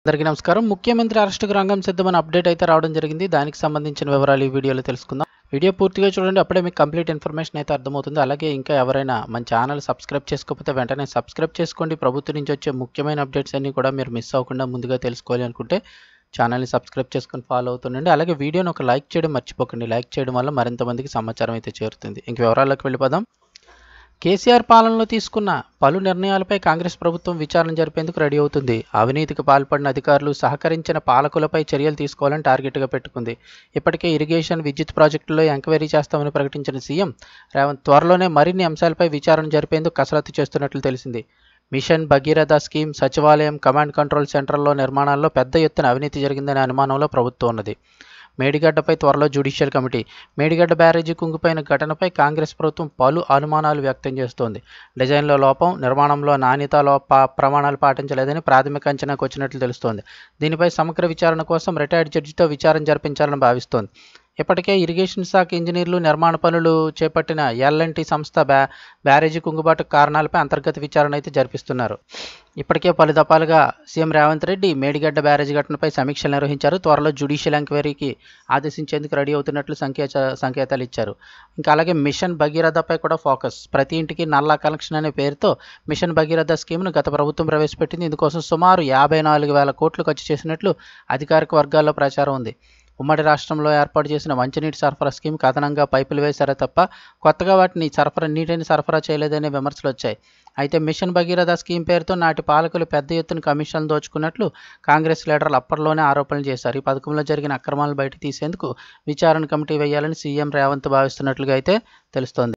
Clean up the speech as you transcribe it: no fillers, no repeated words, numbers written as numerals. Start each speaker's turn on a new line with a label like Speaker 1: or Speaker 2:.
Speaker 1: అందరికీ నమస్కారం. ముఖ్యమంత్రి అరెస్టుకు రంగం సిద్ధమని అప్డేట్ అయితే రావడం జరిగింది. దానికి సంబంధించిన వివరాలు ఈ వీడియోలో తెలుసుకుందాం. వీడియో పూర్తిగా చూడండి, అప్పుడే మీకు కంప్లీట్ ఇన్ఫర్మేషన్ అయితే అర్థమవుతుంది. అలాగే ఇంకా ఎవరైనా మన ఛానల్ సబ్స్క్రైబ్ చేసుకోకపోతే వెంటనే సబ్స్క్రైబ్ చేసుకోండి. ప్రభుత్వం నుంచి వచ్చే ముఖ్యమైన అప్డేట్స్ అన్నీ కూడా మీరు మిస్ అవ్వకుండా ముందుగా తెలుసుకోవాలి అనుకుంటే ఛానల్ని సబ్స్క్రైబ్ చేసుకొని ఫాలో అవుతుండండి. అలాగే వీడియోని ఒక లైక్ చేయడం మర్చిపోకండి. లైక్ చేయడం వల్ల మరింత మందికి సమాచారం అయితే చేరుతుంది. ఇంక వివరాల్లోకి వెళ్ళిపోదాం. కేసీఆర్ పాలనలో తీసుకున్న పలు నిర్ణయాలపై కాంగ్రెస్ ప్రభుత్వం విచారణ జరిపేందుకు రెడీ అవుతుంది. అవినీతికి పాల్పడిన అధికారులు, సహకరించిన పాలకులపై చర్యలు తీసుకోవాలని టార్గెట్గా పెట్టుకుంది. ఇప్పటికే ఇరిగేషన్, విద్యుత్ ప్రాజెక్టుల్లో ఎంక్వైరీ చేస్తామని ప్రకటించిన సీఎం రేవంత్ త్వరలోనే మరిన్ని అంశాలపై విచారణ జరిపేందుకు కసరత్తు చేస్తున్నట్లు తెలిసింది. మిషన్ భగీరథ స్కీమ్, సచివాలయం, కమాండ్ కంట్రోల్ సెంటర్లో నిర్మాణాల్లో పెద్ద ఎత్తున అవినీతి జరిగిందనే అనుమానంలో ప్రభుత్వం ఉన్నది. మేడిగడ్డపై త్వరలో జ్యుడిషియల్ కమిటీ. మేడిగడ్డ బ్యారేజీ కుంగిపోయిన ఘటనపై కాంగ్రెస్ ప్రభుత్వం పలు అనుమానాలు వ్యక్తం చేస్తోంది. డిజైన్లో లోపం, నిర్మాణంలో నాణ్యత ప్రమాణాలు పాటించలేదని ప్రాథమిక అంచనాకు వచ్చినట్లు తెలుస్తోంది. దీనిపై సమగ్ర విచారణ కోసం రిటైర్డ్ జడ్జితో విచారణ జరిపించాలని భావిస్తోంది. ఇప్పటికే ఇరిగేషన్ శాఖ ఇంజనీర్లు నిర్మాణ పనులు చేపట్టిన ఎల్&టీ సంస్థ బ్యారేజీ కుంగుబాటు కారణాలపై అంతర్గత విచారణ అయితే జరిపిస్తున్నారు. ఇప్పటికే పలు దఫాలుగా సీఎం రేవంత్ రెడ్డి మేడిగడ్డ బ్యారేజీ ఘటనపై సమీక్షలు నిర్వహించారు. త్వరలో జ్యుడిషియల్ ఎంక్వైరీకి ఆదేశించేందుకు రెడీ అవుతున్నట్లు సంకేతాలు ఇచ్చారు. ఇంకా అలాగే మిషన్ భగీరథపై కూడా ఫోకస్. ప్రతి ఇంటికి నల్లా కనెక్షన్ అనే పేరుతో మిషన్ భగీరథ స్కీమ్ను గత ప్రభుత్వం ప్రవేశపెట్టింది. ఇందుకోసం సుమారు 54,000 కోట్లు ఖర్చు చేసినట్లు అధికారిక వర్గాల్లో ప్రచారం ఉంది. ఉమ్మడి రాష్ట్రంలో ఏర్పాటు చేసిన మంచినీటి సరఫరా స్కీమ్కి అదనంగా పైపులు వేశారే తప్ప కొత్తగా నీటిని సరఫరా చేయలేదనే విమర్శలు వచ్చాయి. అయితే మిషన్ భగీరథ స్కీమ్ పేరుతో నాటి పాలకులు పెద్ద ఎత్తున కమిషన్లు దోచుకున్నట్లు కాంగ్రెస్ లీడర్లు అప్పట్లోనే ఆరోపణలు చేశారు. ఈ పథకంలో జరిగిన అక్రమాలను బయట తీసేందుకు విచారణ కమిటీ వేయాలని సీఎం రేవంత్ భావిస్తున్నట్లుగా అయితే తెలుస్తోంది.